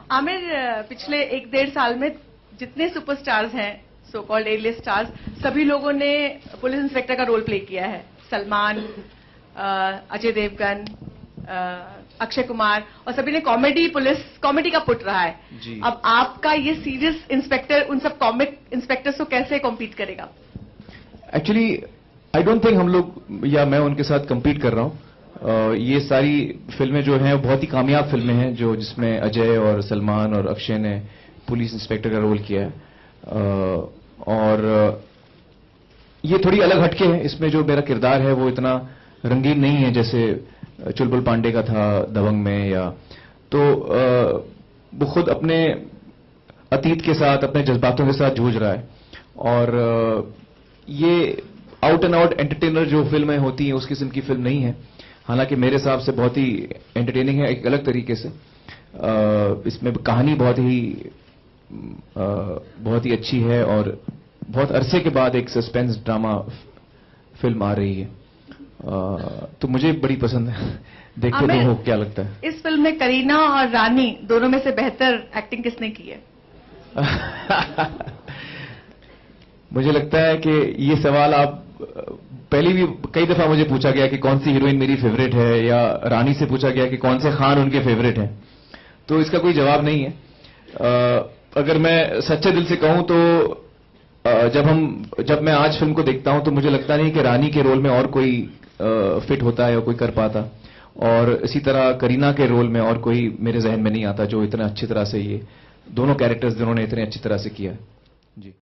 आमिर, पिछले 1-1.5 साल में जितने सुपरस्टार्स हैं, सो कॉल्ड ए-लिस्ट स्टार्स, सभी लोगों ने पुलिस इंस्पेक्टर का रोल प्ले किया है। सलमान, अजय देवगन, अक्षय कुमार, और सभी ने कॉमेडी का पुट रहा है जी। अब आपका ये सीरियस इंस्पेक्टर उन सब कॉमिक इंस्पेक्टर्स को कैसे कॉम्पीट करेगा? एक्चुअली आई डोंट थिंक हम लोग या मैं उनके साथ कम्पीट कर रहा हूं। ये सारी फिल्में जो हैं बहुत ही कामयाब फिल्में हैं, जो जिसमें अजय और सलमान और अक्षय ने पुलिस इंस्पेक्टर का रोल किया है। और ये थोड़ी अलग हटके है। इसमें जो मेरा किरदार है वो इतना रंगीन नहीं है जैसे चुलबुल पांडे का था दबंग में, या तो वो खुद अपने अतीत के साथ, अपने जज्बातों के साथ जूझ रहा है। और ये आउट एंड आउट एंटरटेनर जो फिल्में होती हैं उस किस्म की फिल्म नहीं है। हालांकि मेरे हिसाब से बहुत ही एंटरटेनिंग है एक अलग तरीके से। इसमें कहानी बहुत ही अच्छी है और बहुत अरसे के बाद एक सस्पेंस ड्रामा फिल्म आ रही है। तो मुझे बड़ी पसंद है। देखते तो हो क्या लगता है। इस फिल्म में करीना और रानी दोनों में से बेहतर एक्टिंग किसने की है? मुझे लगता है कि ये सवाल आप पहले भी कई दफा मुझे पूछा गया कि कौन सी हीरोइन मेरी फेवरेट है, या रानी से पूछा गया कि कौन से खान उनके फेवरेट हैं। तो इसका कोई जवाब नहीं है। अगर मैं सच्चे दिल से कहूं तो जब मैं आज फिल्म को देखता हूं तो मुझे लगता नहीं कि रानी के रोल में और कोई फिट होता है या कोई कर पाता, और इसी तरह करीना के रोल में और कोई मेरे जहन में नहीं आता जो इतना अच्छी तरह से ये दोनों कैरेक्टर्स जिन्होंने इतने अच्छी तरह से किया है जी।